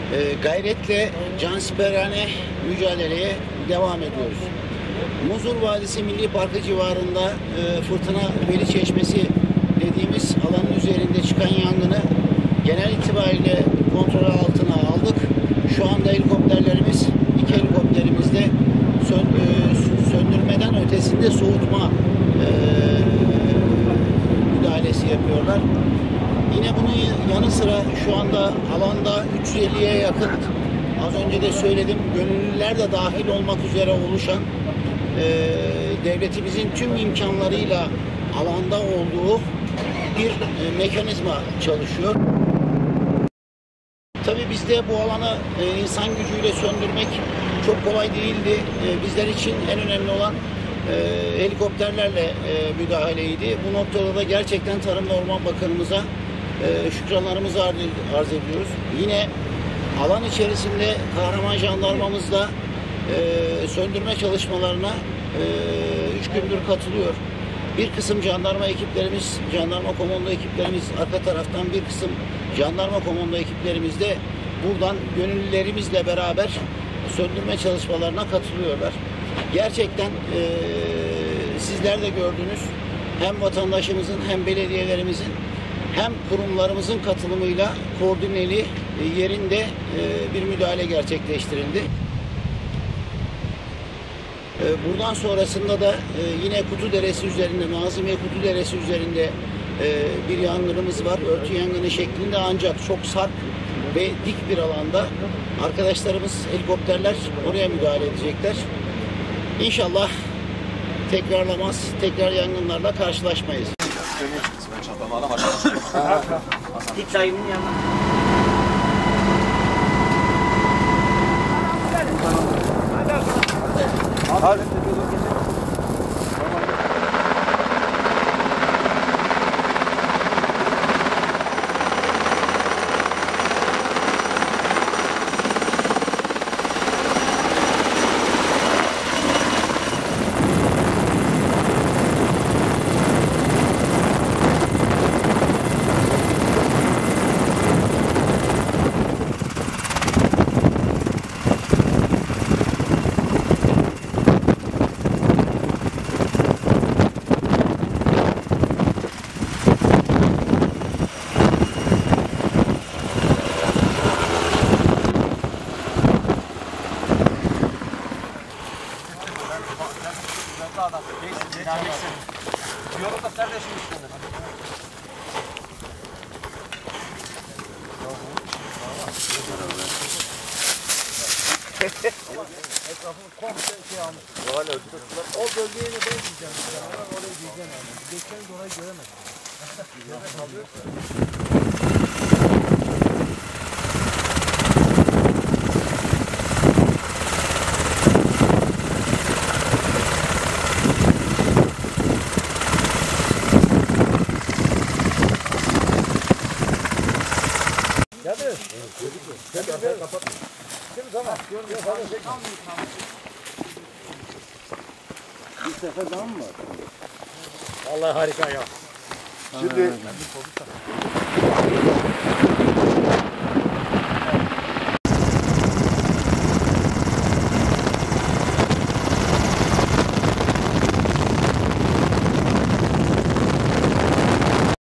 gayretle cansiperane mücadeleye devam ediyoruz. Muzur Vadisi Milli Parkı civarında Fırtına Veli Çeşmesi dediğimiz alanın üzerinde çıkan yangını genel itibariyle kontrol altına aldık. Şu anda helikopterlerimiz, iki helikopterimiz de söndürmeden ötesinde soğutma müdahalesi yapıyorlar. Yine bunun yanı sıra şu anda alanda 350'ye yakın, az önce de söyledim, gönüllüler de dahil olmak üzere oluşan devletimizin tüm imkanlarıyla alanda olduğu bir mekanizma çalışıyor. Tabii bizde bu alanı insan gücüyle söndürmek çok kolay değildi. Bizler için en önemli olan helikopterlerle müdahaleydi. Bu noktada da gerçekten Tarım ve Orman Bakanımıza şükranlarımızı arz ediyoruz. Yine alan içerisinde kahraman jandarmamız da söndürme çalışmalarına 3 gündür katılıyor. Bir kısım jandarma ekiplerimiz, jandarma komando ekiplerimiz arka taraftan, bir kısım jandarma komando ekiplerimiz de buradan gönüllülerimizle beraber söndürme çalışmalarına katılıyorlar. Gerçekten sizler de gördünüz, hem vatandaşımızın hem belediyelerimizin hem kurumlarımızın katılımıyla koordineli yerinde bir müdahale gerçekleştirildi. Buradan sonrasında da yine Kutuderesi üzerinde, Nazimiye Kutuderesi üzerinde bir yangınımız var. Örtü yangını şeklinde, ancak çok sarp ve dik bir alanda. Arkadaşlarımız, helikopterler oraya müdahale edecekler. İnşallah tekrarlamaz, tekrar yangınlarla karşılaşmayız. Hiç sayının yanına. Hadi. Adam. Dinamiksin. Diyorum da kardeşim üstünde. Etrafını komple şey almış. O bölgeye de ben diyeceğim. Oraya diyeceğim. Geçen orayı göremedim. Şimdi tamam. Bir sefer daha mı var? Vallahi harika ya. Şimdi